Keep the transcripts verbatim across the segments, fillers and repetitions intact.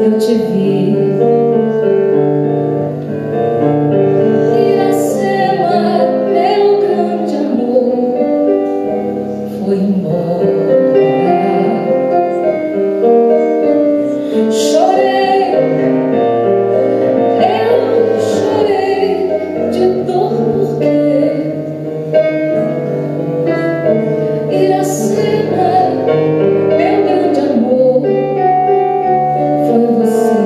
eu te vi. Iracema, meu grande amor, foi embora. Chorei, eu chorei de dor porque Iracema, meu grande amor, foi você.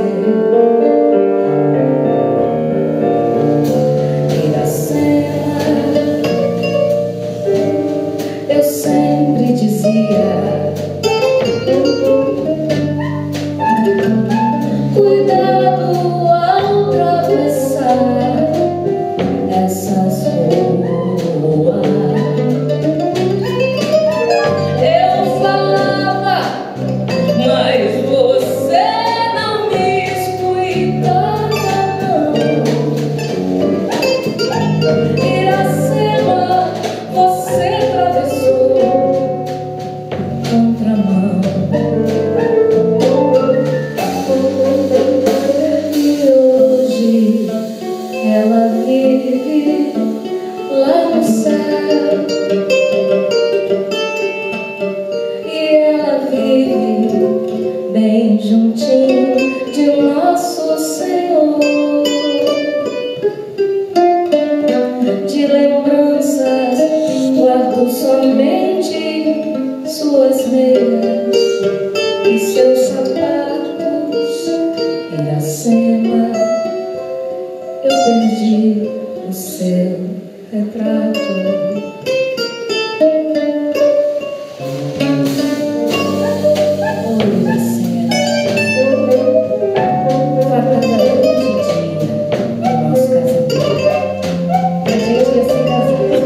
Iracema, eu sempre dizia: cuidado ao atravessar essas ruas. Eu falava, mas você não me escutava, não. Iracema, você atravessou contramão. E hoje ela vive lá no céu. E ela vive bem juntinho de nosso Senhor. De lembranças guardo somente suas meias e seus sapatos. Iracema, eu perdi o seu retrato. Oh, Iracema, foi cada grande dia do nosso casamento. A gente ia se casar.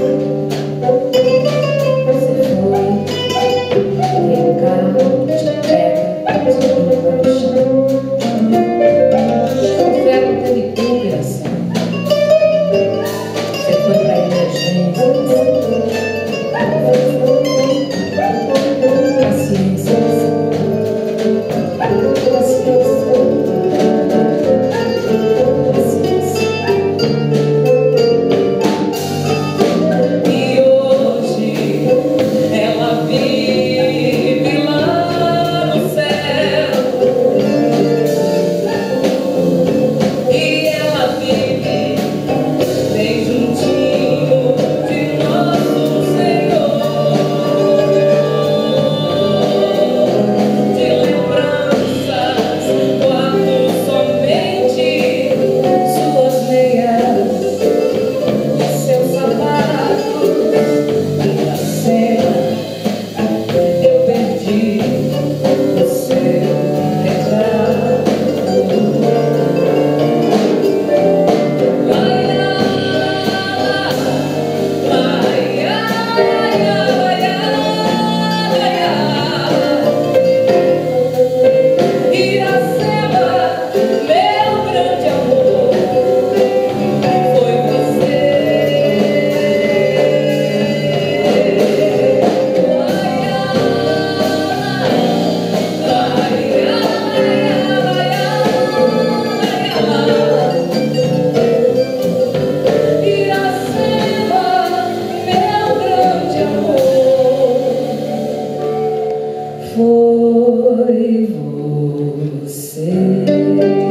Você foi, veio o carro, de pé, de roupa no chão. O ferro teve tudo, Iracema. Você foi para a emergência. Paciência, paciência. E hoje ela vive lá no céu. E ela vive bem juntinho de nosso Senhor. De lembranças guardo somente suas meias e seus sapatos. Iracema, eu perdi o seu retrato. Ai, ai, ai, ai, ai, Iracema, meu grande amor, foi você. Iracema, meu grande amor, foi você.